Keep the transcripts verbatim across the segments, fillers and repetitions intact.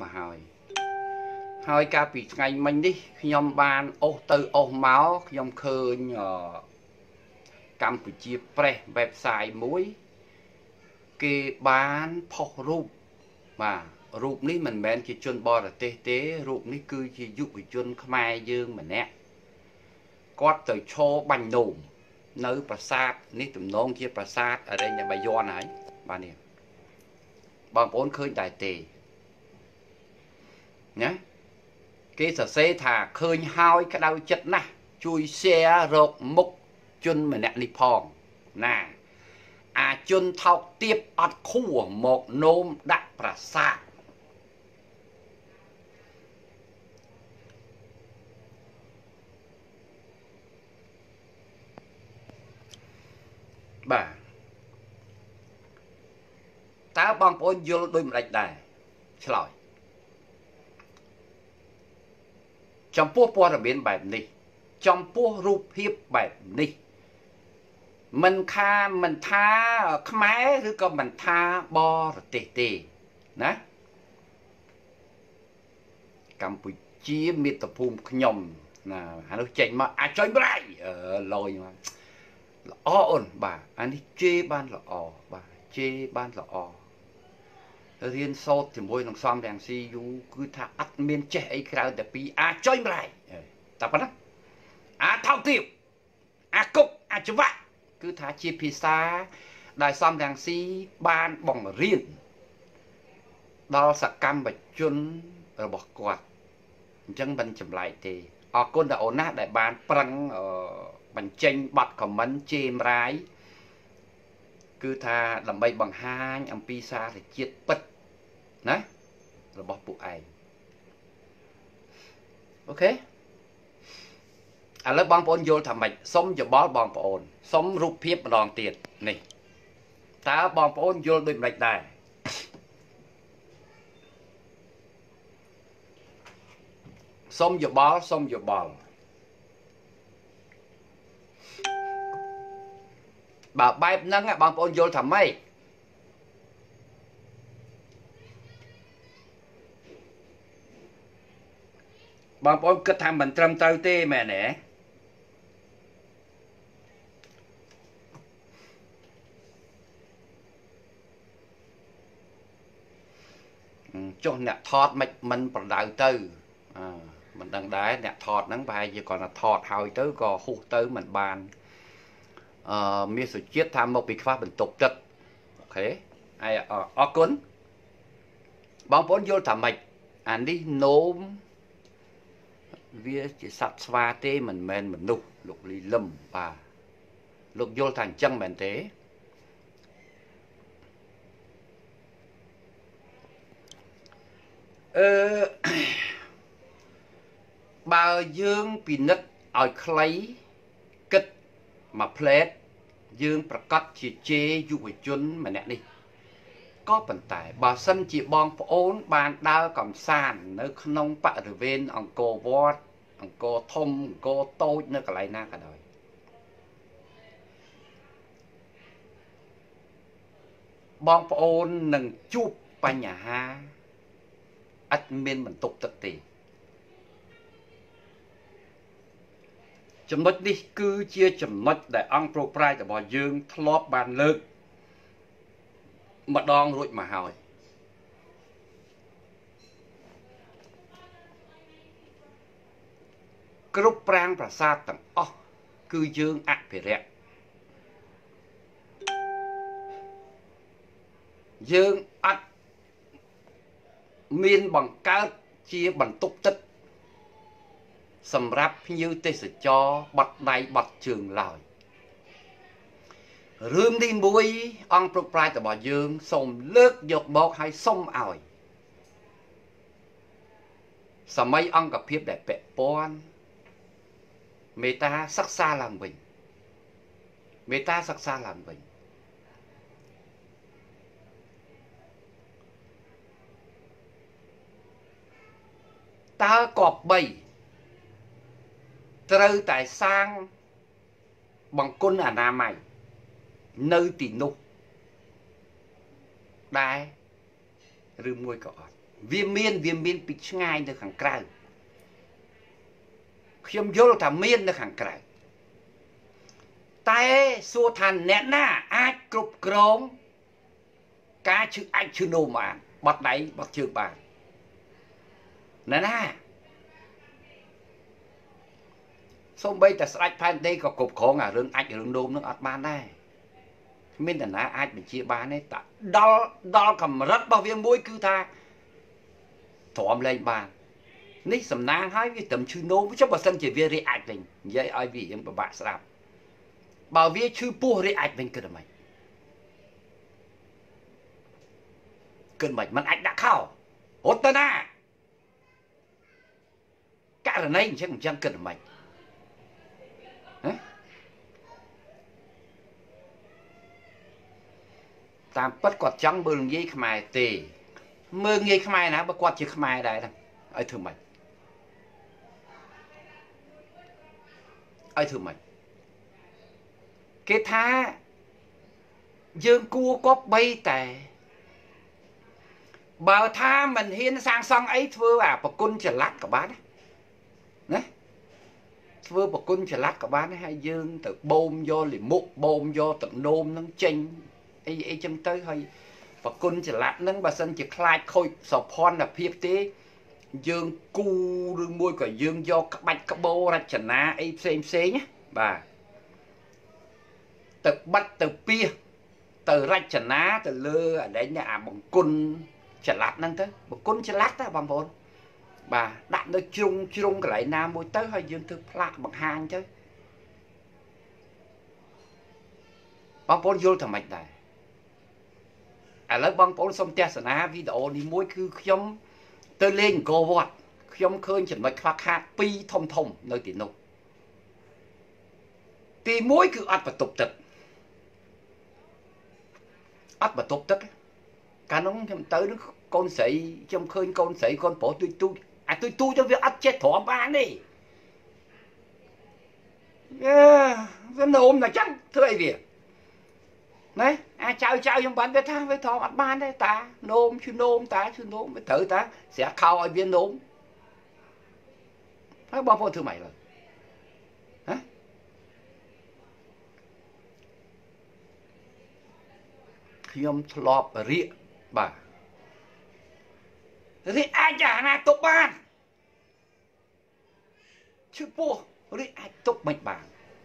mà hỏi hỏi cả bị ngày mình đi nhom ban ô từ ô máu nhom khơi nhờ Campuchia pre website muối cái bán phọc rụp mà rụp ní mình men chỉ chôn bò là tê tế rụp ní cứ chỉ giúp bị chôn khai dương mà nè có tới cho bánh nồm nơi prasad ní tụm nông chia prasad ở đây nhà bà do này bà nè bằng bốn khơi đại tề nhé cái sở xe thả khơi hai cái đau chất nè chui xe rộp mục chôn mà nè đi phong nè à chôn thọc tiếp ọt khu một nôm đặt prasad bà ta bằng bốn vô đôi một lệch đài lòi trong phố po là biến bài này trong phố rụp hiếp bài này mình tha mình tha khmáiឬក៏mình tha bò tê tê nè Campuchia miệt tập phum nhom nè hà nó chạy mà à chơi brai ở lôi mà ổn bà anh đi chê ban là ồ bà chê ban là ồ riêng sốt thì môi lòng xóm đèn si du cứ tha ắt miên trẻ ấy khao để pi à chơi brai ta bắt đó à thao tiêu à cục à chụp vạ cứ thả chia pizza đại xóm đèn si ban bỏng riêng đó sạc cam bạch chun ở bọc quạt chân bên chậm lại thì ở con đã ổn nát đại ban prăng ở bằng chênh bật comment chê rái cứ tha làm bay bằng hai ăn pizza thì chiết bật nè rồi bọc bộ ảnh ok à lớp bong bồn vô thầm mạch sống cho bó bong bồn sống rụp hiếp đòn tiền này ta bong bồn vô đôi mạch này sống cho bó sống cho bò bà bay nâng á bong bồn vô thầm mây bong bồn cứ tham mình trâm tao tê mẹ nè cho nè thọt mạch mình bằng đạo tư à, mình đang đái nè thọt nắng bài giờ còn là thọt hồi tới có hụt tới mình bàn uh, miêu sự chết tham một bị phá bình tục chất ok ai ở uh, cuốn bóng vốn vô thảm mạch anh đi nôm vì chỉ sạch xóa tê mình men mình nục lục ly lâm và lục vô thành chân mình thế ờ bà dương bị nứt ở khlấy kích mà plate dươngประកាศជាជេយុវជនម្នាក់នេះក៏ប៉ុន្តែបើសិនជាបងប្អូនបានដើរកំសាន្តនៅក្នុងបរិវេណអង្គរវត្តអង្គរធំអង្គរតូចនៅកន្លែងណាក៏ដោយបងប្អូននឹងជួបបញ្ហាអត់មានបន្ទុកទឹកទេចំណុចនេះគឺជាចំណុចដែលអង្គប្រុសប្រាជ្ញរបស់យើងធ្លាប់បានលើកម្ដងរួចមកហើយគ្រប់ប្រាង្គប្រាសាទទាំងអស់គឺយើងអភិរក្សយើងអត់មានបង្កើតជាបន្ទុកទឹកសម្រាប់ភ្ញៀវទេសចរបាត់ដៃបាត់ជើងឡើយរឿងទីមួយអង្គប្រុសប្រាជ្ញរបស់យើងសូមលើកយកមកឲ្យសូមឲ្យសម័យអង្គភាពដែលពាក់ព័ន្ធមេត្តាសិក្សាឡើងវិញមេត្តាសិក្សាឡើងវិញតើគប្បីត្រូវតែសាងបង្គន់អនាម័យនៅទីនោះដែរឬមួយក៏អត់វាមានវាមានពីឆ្ងាយទៅខាងក្រៅខ្ញុំយល់ថាមាននៅខាងក្រៅតែសួរថាអ្នកណាអាចគ្រប់គ្រងការឈឺអាចឈឺនោមបានបត់ដៃបត់ជើងបានណាណាសូម្បីតែស្ដេចផែនដីក៏គ្រប់គ្រងអារឿងអាចរឿងនោមនឹងអត់បានដែរគ្មានតាណាអាចបញ្ជាបានទេតែដល់ដល់កម្រិតរបស់វាមួយគឺថាទ្រាំលែងបាននេះសំណាងហើយវាត្រឹមឈឺនោមចុះបើសិនជាវារីអាចវិញនិយាយឲ្យវាយើងពិបាកស្ដាប់បើវាឈឺពោះរីអាចវិញគិតមិនគិតមិនมันអាចដាក់ខោរត់ទៅណាករណីអញ្ចឹងអញ្ចឹងគិតមិនហ៎តាមពិតគាត់ចង់មើលងាយខ្មែរទេមើលងាយខ្មែរណាបើគាត់ជាខ្មែរដែរហ្នឹងឲ្យធ្វើម៉េចឲ្យធ្វើម៉េចគេថាយើងគួរគប់បីតែបើថាមិនហ៊ានសាងសង់អីធ្វើអាប្រគុណចល័តក៏បានណាធ្វើប្រគុណចល័តក៏បានហើយយើងទៅបូមយកលិមុខបូមយកទឹកនោមនឹងចេញអីអីចឹងទៅហើយប្រគុណចល័តនឹងបើសិនជាខ្លាចខូចសោភ័ណភាពទេយើងគូឬមួយក៏យើងយកក្បាច់ក្បូររចនាអីផ្សេងផ្សេងណាបាទទៅបាត់ទៅពីទៅរចនាទៅលើអាដែងអាបង្គន់ចល័តហ្នឹងទៅបង្គន់ចល័តណាបងប្អូនបាទដាក់នៅជ្រុងជ្រុងកន្លែងណាមួយទៅហើយយើងធ្វើផ្លាកបង្ហាញទៅបងប្អូនយល់ថាម៉េចដែរឥឡូវបងប្អូនសូមទស្សនាវីដេអូនេះមួយគឺខ្ញុំទៅលេងអង្គរវត្តខ្ញុំឃើញចំណុចខ្វះខាតពីរធំធំនៅទីនោះទីមួយគឺអត់បន្ទប់ទឹកអត់បន្ទប់ទឹកកាលនោះខ្ញុំទៅនឹងកូនស្រីខ្ញុំឃើញកូនស្រីកូនប្រុសទូចទូចអាទូចទូចទៅវាអត់ចេះទ្រាំបានទេអឺវានោមតែចឹងធ្វើអីវាណែអាចៅចៅខ្ញុំបានវាថាវាទ្រាំអត់បានទេតានោមឈឺនោមតាឈឺនោមវាត្រូវតាស្រាក់ខោឲ្យវានោមហើយបងប្អូនធ្វើម៉េចឡើយហ៎ខ្ញុំធ្លាប់រៀកបាទរៀកអាចអាណាទុកបានឈឺពោះរៀកអាចទុកមិនបាន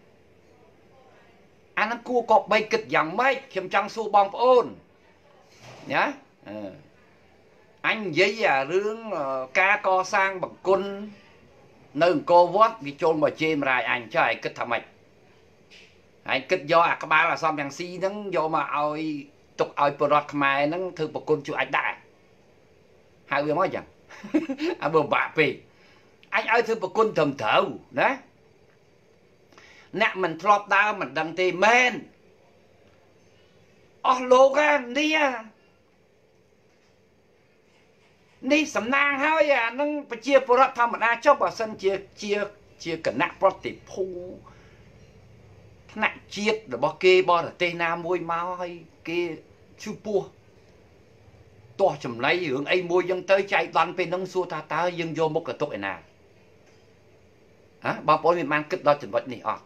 អានឹងគួរក៏បីគិតយ៉ាងម៉េចខ្ញុំចង់សួរបងប្អូនណាអញនិយាយអារឿងការកសាងបង្គន់នៅអង្គរវត្តវាចូលមកជេរម្រាយអញចុះឯងគិតថាម៉េចឯងគិតយកអាក្បាលអាសំយ៉ាងស៊ីហ្នឹងយកមកឲ្យទុកឲ្យពលរដ្ឋខ្មែរហ្នឹងធ្វើបង្គន់ជួយអាចដែរហៅវាមកចឹងអាបើបាក់ពេកអញឲ្យធ្វើបង្គន់ត្រឹមត្រូវណាអ្នកមិនធ្លាប់ដើរមិនដឹងទេមែនអស់លោកនេះនេះសំណាងហើយអានឹងប្រជាពលរដ្ឋធម្មតាចុះបើសិនជាជាជាគណៈប្រតិភូថ្នាក់ជាតិរបស់គេបរទេសណាមួយមកហើយគេឈឺពោះទាស់ចំណៃរឿងអីមួយយ៉ាងទៅចៃដន្យពេលហ្នឹងសួរថាតើយើងយកមុខទៅទុកឯណាហ៎បងប្អូនមានបានគិតដល់ចំណុចនេះអត់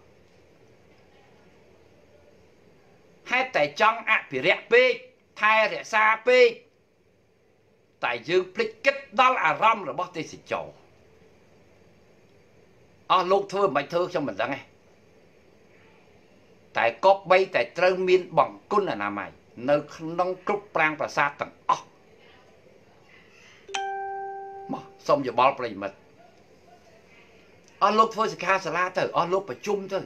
ហេតុតែចង់អភិរក្សពេកថែរក្សាពេកតែយើងភ្លេចគិតដល់អារម្មណ៍របស់ទេសចរអស់លោកធ្វើមិនធ្វើខ្ញុំមិនដឹងទេតែកប់បីតែត្រូវមានបង្គន់អនាម័យនៅក្នុងគ្រប់ប្រាង្គប្រាសាទទាំងអស់មកសូមយោបល់ប្រិយមិត្តអស់លោកធ្វើសិក្ខាសាលាទៅអស់លោកប្រជុំទៅ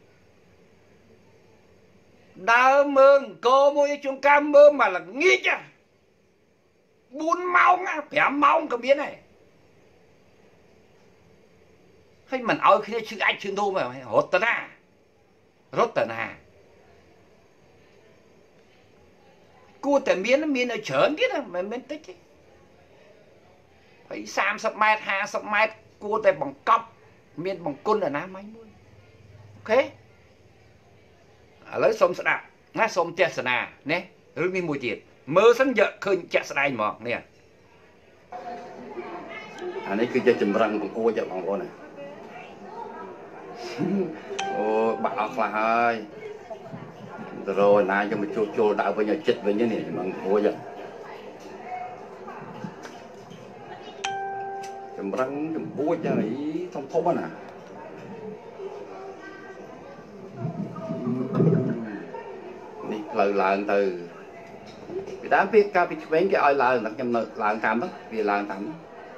ដើរមើលអង្គរមួយជួនកាលមើលមកល្ងាចបួនម៉ោងប្រាំម៉ោងក៏មានដែរហើយមិនឲ្យគ្នាឈឺអាចឈឺនោមរត់ទៅណារត់ទៅណាគួរតែមានមាននៅច្រើនទៀតមិនមែនតិចទេហើយសាមសិបម៉ែត្រហាសិបម៉ែត្រគួរតែបង្កប់មានបង្គន់អនាម័យមួយអូខេឥឡូវសូមស្ដាប់ណាសូមទស្សនាណារឿងនេះមួយទៀតមើលសិនយកឃើញចាក់ស្ដែងហ្មងនេះ anh ấy cứ chơi chùm răng cũng ua cho bọn con này ô bạn học là hơi rồi nay cho mình chua chua đạo với nhà chích với như này bằng ua vậy chùm răng chùm ua cho ấy thông thông nè đi lời lợn từ vì đã biết cao bị bén cái oi lợn là nhầm lợn tạm đó vì lợn tạm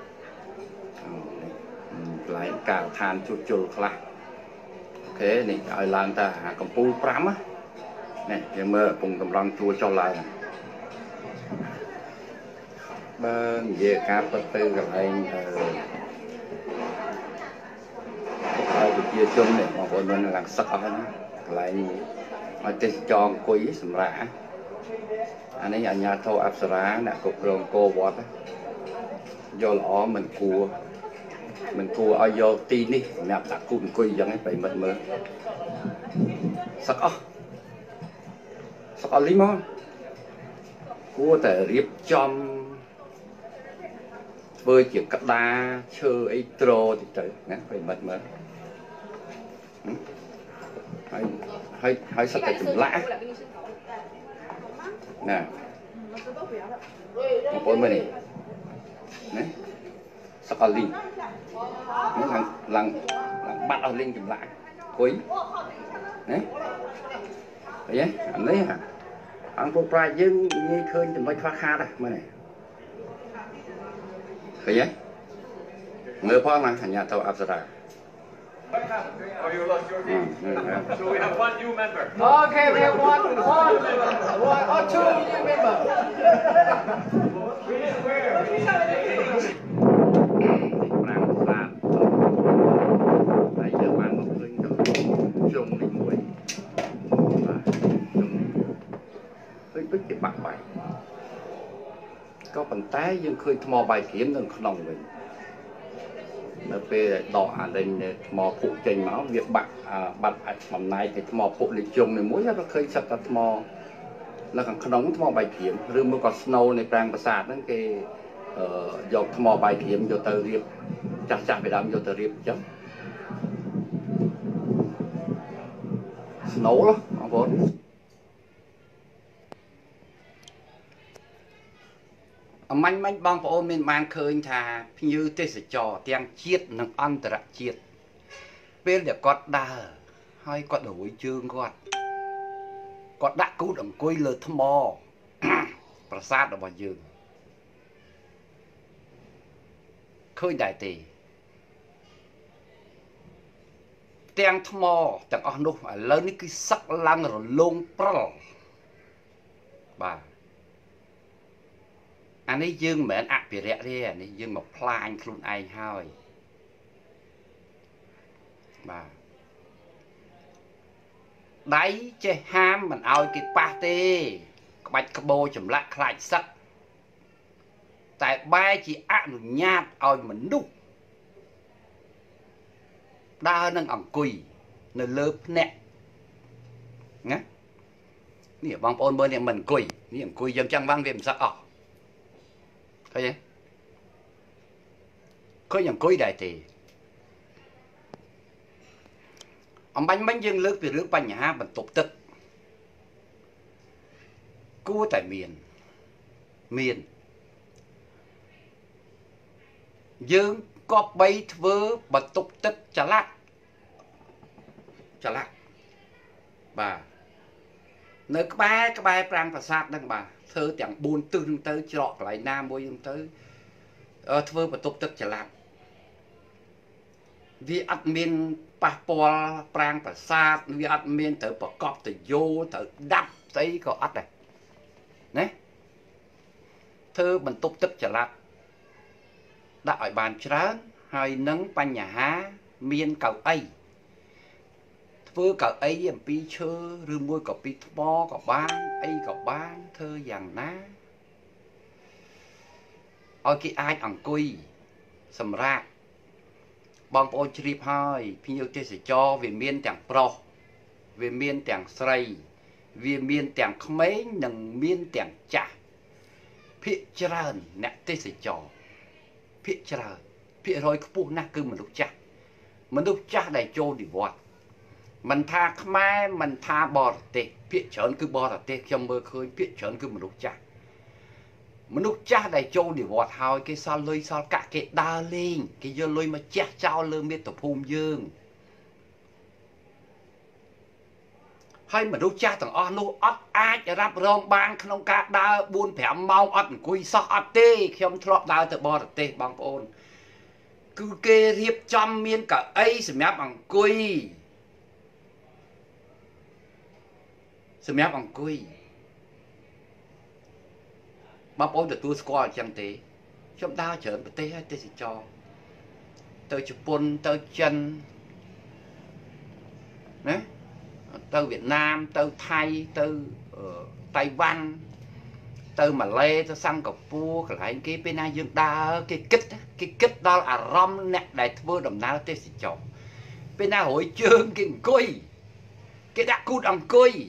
lại cào than chuột chuột là ok này oi lợn ta cầm pu pram á này nhưng mà cùng cầm răng chua cho lợn bên về cá bơ tư gặp anh ở chia chung này mà còn mình làm sắc hơn lại mà trên tròn quý sầm rã anh ấy ở nhà thô áp sả nè cục rồng cô vót do lõ mình cua mình cua ở vô tin đi nạp đặt cùng quy dẫn ấy phải mệt mơ sắc ó sắc ó lý món cua thể riệp trong bơi chỉ cắt đá chơi ấy trô thì trời nè phải mệt mơ hay hay hay sắc cái chùm lã nè một con bên này đấy sắc ở linh nó lằng lằng lằng bắt ở linh chùm lại quý đấy thấy nhé anh lấy hả anh có prai dương như khơi chùm bay pha kha đây bên này thấy nhé người phong mà nhà thầu áp ra Oh, you lost your name. Mm-hmm. So we have one new member. Okay, we have one, one, one or two new members. We need where? We need bây giờ bạn một người dùng đi muối hơi bích cái bạc bài có bàn tay nhưng khơi mò bài kiếm nên không lòng mình nó về đỏ à lên mò phụ trình máu việc bạc bạc mầm này thì mò phụ lịch trùng này mỗi nó khơi sạch cái mò là còn không nóng mò bài kiếm rồi mới còn snow này trang và sạt nó cái dọc mò bài kiếm vô tờ riệp chặt chặt phải đâm vô tờ riệp chứ snow đó không có mạnh mạnh bang của ôn mình mang khơi thà như thế sẽ cho tiếng chiết nâng ăn từ chiết bên để quạt đà hay quạt đổi chương quạt quạt đã cứu đồng quay lơ thâm mò và sát ở bao dương khơi đại tỷ tiếng thâm mò chẳng ăn đâu mà lớn cái sắc lăng rồi lông pro bà anh ấy dương mệnh ác bị rẽ đi anh ấy dương một plan luôn ai hơi bà đấy chơi ham mình ao cái party bạch cái bô chùm lại khai sắc tại ba chỉ ác được nhạt ao mình đúc đa nâng ổng quỳ nơi lớp nè nhá nè băng ôn bơi này mình quỳ nè quỳ dân chẳng vang về sắc ỏ thấy chưa có những cối đại thì ông bánh bánh dương nước từ nước bánh nhà mình tục tức cua tại miền miền dương có bay vớ bật tục tức chả lát chả lát bà nơi cái ba cái ba prang và sát đang bà thơ chẳng buồn tư tới trọ lại nam bôi tới ờ thơ và tục tức chả lát vì admin passport prang và sát vì admin tới bỏ cọp tới vô tới đắp tới có ắt này nè thơ mình tục tức chả lát đại bàn tráng hay nâng pan nhà há miên cầu ấy vừa cầu ấy em pi chơ rư môi cầu pi thbo cầu ban ấy cầu ban thơ vàng ná ôi cái ai ăn cùi sầm ra bong ôn trip hai phi nhiêu thế sẽ cho về miên chẳng pro về miên chẳng sray về miên chẳng mấy nằng miên chẳng chả phía trơn nè thế sẽ cho phía trơn ភាគរយខ្ពស់ណាស់គឺមនុស្សចាស់មនុស្សចាស់ដែលចូលនិវត្តន៍មិនថាខ្មែរមិនថាបរទេសភាគច្រើនគឺបរទេសខ្ញុំមើលឃើញភាគច្រើនគឺមនុស្សចាស់មនុស្សចាស់ដែលចូលនិវត្តន៍ហើយគេសល់លុយសល់កាក់គេដើរលេងគេយកលុយមកជះចោលលើមាតុភូមិយើងហើយមនុស្សចាស់ទាំងអស់នោះអត់អាចរ៉ាប់រងបានក្នុងការដើរbốnប្រាំម៉ោងអត់អង្គុយសោះអត់ទេខ្ញុំធ្លាប់ដើរទៅបរទេសបងប្អូនគឺគេរៀបចំមានកៅអីសម្រាប់អង្គុយសម្រាប់អង្គុយបងប្អូនទទួលស្គាល់អញ្ចឹងទេខ្ញុំដើរច្រើនប្រទេសហើយទេសចរទៅជប៉ុនទៅចិនណាទៅវៀតណាមទៅថៃទៅតៃវ៉ាន់ទៅម៉ាឡេទៅសិង្ហបុរីកន្លែងគេពេលណាយើងដើរគេគិតគេគិតដល់អារម្មណ៍អ្នកដែលធ្វើដំណើរទេសចរពេលណារួយជើងគេអង្គុយគេដាក់គូតអង្គុយ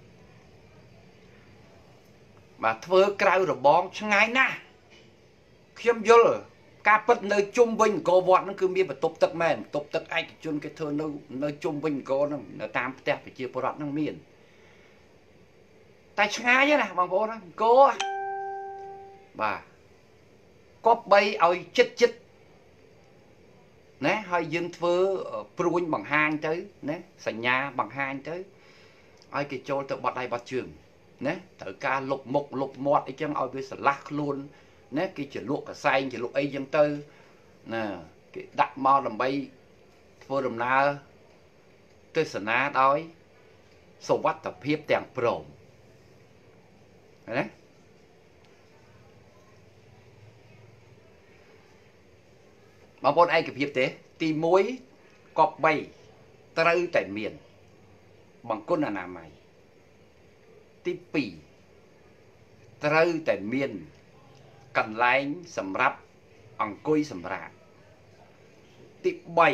បាទធ្វើក្រៅរបងឆ្ងាយណាស់ខ្ញុំយល់ការពិតនៅជុំវិញអង្គរវត្តហ្នឹងគឺមានបន្ទប់ទឹកមែនបន្ទប់ទឹកឯកជនគេធ្វើនៅនៅជុំវិញអង្គរហ្នឹងនៅតាមផ្ទះប្រជាពលរដ្ឋហ្នឹងមានតែឆ្ងាយណាបងប្អូនអង្គរបាទគប្បីឲ្យចិត្តចិត្តណាហើយយើងធ្វើព្រួញបង្ហាញទៅណាសញ្ញាបង្ហាញទៅឲ្យគេចូលទៅបត់ដៃបត់ជើងណាត្រូវការលុបមុខលុបមាត់អីចឹងឲ្យវាស្រឡះខ្លួនណាគេជាលក់កសែងជាលក់អីចឹងទៅណាគេដាក់មកដើម្បីធ្វើដំណើរទេសនាដោយសុវត្ថិភាពទាំងព្រមណាបងប្អូនឯកភាពទេទីមួយកប់បីត្រូវតែមានបង្គន់អនាម័យទីពីរត្រូវតែមានកន្លែងសម្រាប់អង្គុយសម្រាកទីបី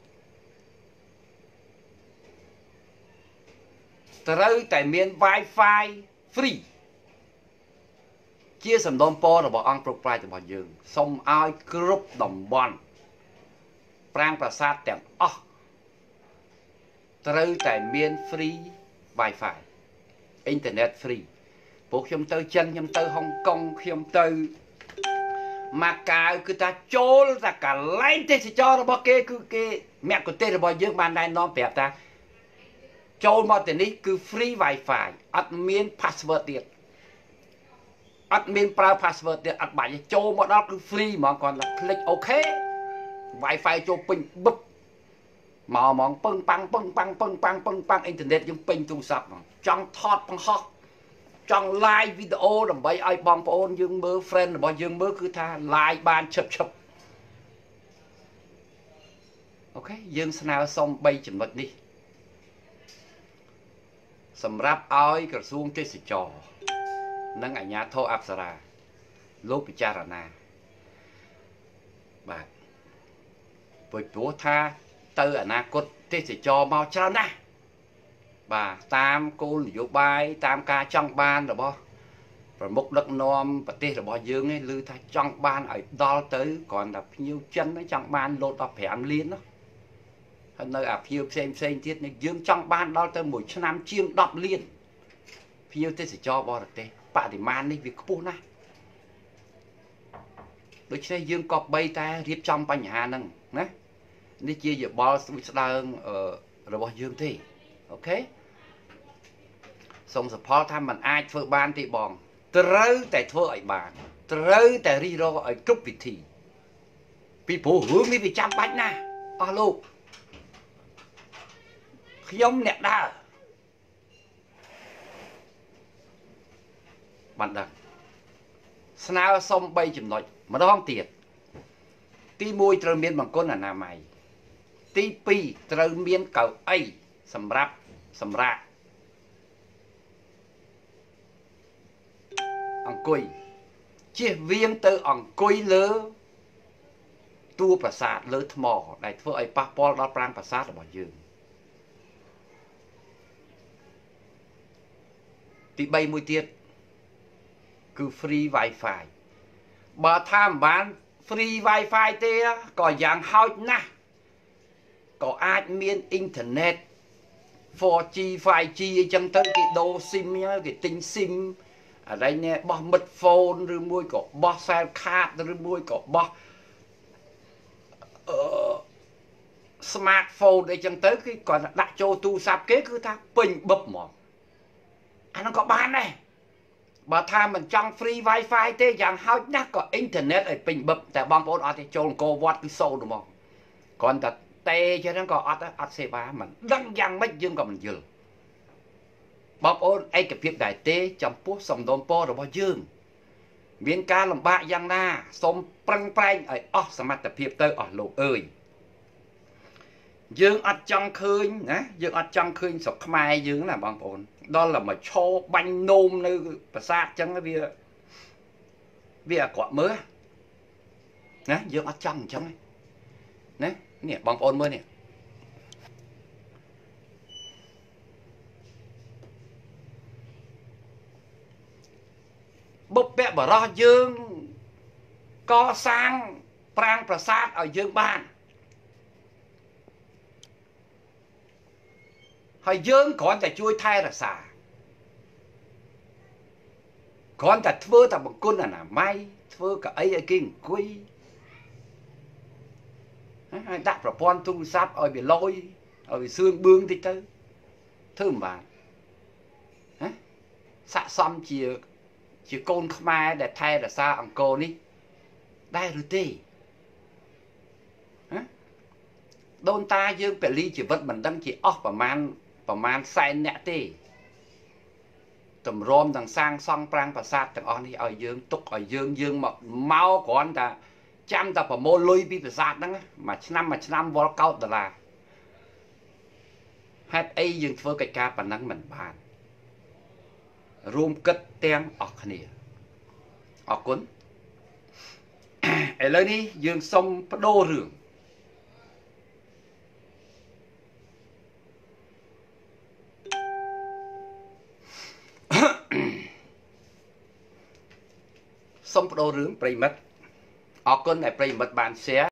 ត្រូវតែមាន Wi-Fi free ជាសំណូមពររបស់អង្គប្រប្រាយរបស់យើងសូមឲ្យគ្រប់តំបន់ប្រាង្គប្រាសាទទាំងអស់ត្រូវតែមាន free Wi-Fi អ៊ីនធឺណិត free ពួកខ្ញុំទៅចិនខ្ញុំទៅហុងកុងខ្ញុំទៅម៉ាកាវគឺថាចូលតែកន្លែងទេសចររបស់គេគឺគេមគ្គុទ្ទេសក៍របស់យើងបានណែនាំប្រាប់ថាចូលមកទីនេះគឺ free Wi-Fi អត់មាន password ទៀតអត់មានប្រើ password ទៀតអត់បាច់ចូលមកដល់គឺ free ហ្មងគ្រាន់តែ click OK Wi-Fi ចូលពេញបឹបមកហ្មងពឹងប៉ាំងពឹងប៉ាំងពឹងប៉ាំងពឹងប៉ាំងអ៊ីនធឺណិតយើងពេញទូរស័ព្ទហ្មងចង់ថតបង្ហោះចង់ live វីដេអូដើម្បីឲ្យបងប្អូនយើងមើល friend របស់យើងមើលគឺថា live បានឈឹបឈឹបអូខេយើងស្នើសុំបីចំណុចនេះសម្រាប់ឲ្យក្រសួងទេសចរនិងអាជ្ញាធរអប្សរាលោកពិចារណាបាទព្រោះថាទៅអនាគតទេសចរមកច្រើនណាស់បាទតាមគោលនយោបាយតាមការចង់បានរបស់ប្រមុខដឹកនាំប្រទេសរបស់យើងនេះឮថាចង់បានឲ្យដល់ទៅគ្រាន់តែភ្ញៀវចិនចង់បានលោតដល់ប្រាំលានណាហើយនៅអាភ្ញៀវផ្សេងផ្សេងទៀតនេះយើងចង់បានដល់ទៅមួយឆ្នាំជាងដប់លានភ្ញៀវទេសចរបរទេសបរិមាណនេះវាខ្ពស់ណាស់ដូច្នេះយើងក៏បីតែរៀបចំបញ្ហាហ្នឹងណានេះជាយោបល់ស្ដួយស្ដើងរបស់យើងទេអូខេសូមសផលថាมันអាចធ្វើបានទេបងត្រូវតែធ្វើឲ្យបានត្រូវតែរិះរកឲ្យគ្រប់វិធីពីព្រោះរឿងនេះវាចាំបាច់ណាស់អស់លោកខ្ញុំអ្នកដើរបានដឹងស្នើសុំបីចំណុចម្ដងទៀតទីមួយត្រូវមានបង្គន់អនាម័យទីពីរត្រូវមានកៅអីសម្រាប់សម្រាប់អង្គុយជៀសវាងទៅអង្គុយលើតួប្រាសាទលើថ្មដែលធ្វើឲ្យប៉ះពាល់ដល់ប្រាង្គប្រាសាទរបស់យើងទីបីមួយទៀតគឺ free Wi-Fi បើថាមិនបាន free wifi ទេក៏យ៉ាងហោចណាស់ក៏អាចមានអ៊ីនធឺណិត four G five G អីចឹងទៅគេដូរ SIM គេទិញ SIM អីនេះបោះ mid phone ឬមួយក៏បោះ cell card ឬមួយក៏បោះអឺ smartphone អីចឹងទៅគេគាត់ដាក់ចូលទូរស័ព្ទគេគឺថាពេញបឹបហ្មងអានោះក៏បានដែរបើថាមិនចង់ free wifi ទេយ៉ាងហោចណាស់ក៏អ៊ីនធឺណិតឲ្យពេញបឹបតែបងប្អូនអត់ទេចូលអង្គរវត្តគឺសូន្យហ្មងគ្រាន់តែទេចឹងហ្នឹងក៏អត់អត់សេវាមិនដឹងយ៉ាងម៉េចយើងក៏មិនយល់បងប្អូនឯកភាពដែរទេចំពោះសំណូមពររបស់យើងមានការលំបាកយ៉ាងណាសូមប្រឹងប្រែងឲ្យអស់សមត្ថភាពទៅអស់លោកអើយយើងអត់ចង់ឃើញណាយើងអត់ចង់ឃើញស្រុកខ្មែរយើងណាបងប្អូនដល់តែមកឈោបាញ់នោមនៅប្រាសាទចឹងវាវាអាក្រក់មើលណាយើងអត់ចង់អញ្ចឹងណានេះបងប្អូនមើលនេះបុព្វបុរសយើងកសាងប្រាង្គប្រាសាទឲ្យយើងបានហើយយើងគ្រាន់តែជួយថែរក្សាគ្រាន់តែធ្វើតែបង្គន់អនាម័យធ្វើកៅអីឲ្យគេអង្គុយហើយដាក់ប្រព័ន្ធទូរស័ព្ទឲ្យវាលយឲ្យវាសឿងបឿងតិចទៅធ្វើមិនបានហ៎ស័កសមជាជាកូនខ្មែរដែលថែរក្សាអង្គរនេះដែរឬទេហ៎ដូនតាយើងពលីជីវិតមិនដឹងជាអស់ប្រមាណប្រមាណសែនអ្នកទេតម្រាំទាំងសាងសង់ប្រាង្គប្រាសាទទាំងអស់នេះឲ្យយើងទុកឲ្យយើងយើងមកមកគ្រាន់តែចាំតែប្រមូលលុយពីប្រាសាទហ្នឹងមួយឆ្នាំមួយឆ្នាំវល់កោតដុល្លារហេតុអីយើងធ្វើកិច្ចការប៉ុណ្ណឹងមិនបានរួមគិតទាំងអស់គ្នាអរគុណឥឡូវនេះយើងសុំបដូររឿងសុំបដូររឿងប្រិមិត្តអរគុណដែលប្រិមិត្តបាន share